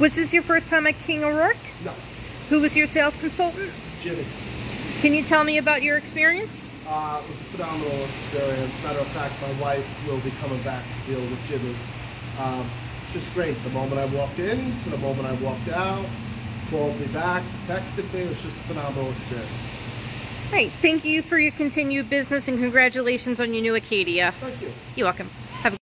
Was this your first time at King O'Rourke? No. Who was your sales consultant? Jimmy. Can you tell me about your experience? It was a phenomenal experience. Matter of fact, my wife will be coming back to deal with Jimmy. Just great. The moment I walked in to the moment I walked out, called me back, texted me. It was just a phenomenal experience. Great. Thank you for your continued business and congratulations on your new Acadia. Thank you. You're welcome.